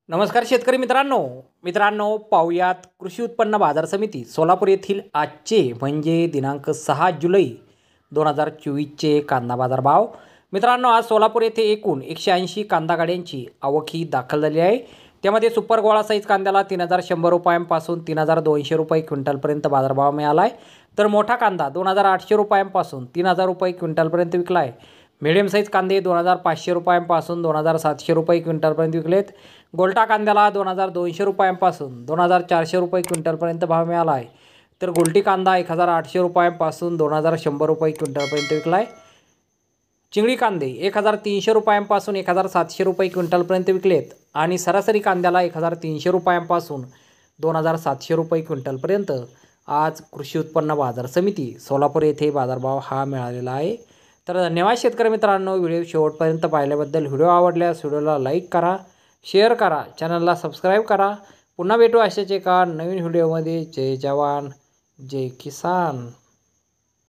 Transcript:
नमस्कार शेतकरी मित्रांनो पाहुयात कृषी उत्पन्न बाजार समिती सोलापूर येथील आजचे म्हणजे दिनांक 6 जुलै 2024चे कांदा बाजार भाव। मित्रांनो आज सोलापूर येथे एकूण 180 कांदा गाड्यांची आवक दाखल झाली आहे। त्यामध्ये सुपर गोळा साईज कांद्याला 3100 रुपयांपासून 3200 रुपये क्विंटलपर्यंत बाजारभाव मिळाला आहे। तर मोठा कांदा 2800 रुपयांपासून 3000 रुपये क्विंटलपर्यंत विकला आहे। मीडियम साईज कांदे 2500 रुपयांपासून 2700 रुपये क्विंटलपर्यंत विकलेत। गोल्टा कांद्याला 2200 रुपयांपासून 2400 रुपये क्विंटलपर्यंत भाव मिळाला आहे। तर गोल्टी कांदा 1800 रुपयांपासून 2100 रुपये क्विंटलपर्यंत विकला आहे। चिंगळी कांदे 1300 रुपयांपासून 1700 रुपये क्विंटलपर्यंत विकलेत आणि सरासरी कांद्याला 1300 रुपयांपासून 2700 रुपये क्विंटलपर्यंत आज कृषी उत्पन्न बाजार समिती सोलापूर येथे बाजारभाव हा मिळालेला आहे। तर धन्यवाद शेतकरी मित्रांनो, व्हिडिओ शेवटपर्यंत पाहिल्याबद्दल। व्हिडिओ आवडल्यास व्हिडिओला लाईक करा, शेअर करा, चॅनलला सबस्क्राईब करा। पुन्हा भेटू अशाच एका नवीन व्हिडिओमध्ये। जय जवान जय किसान।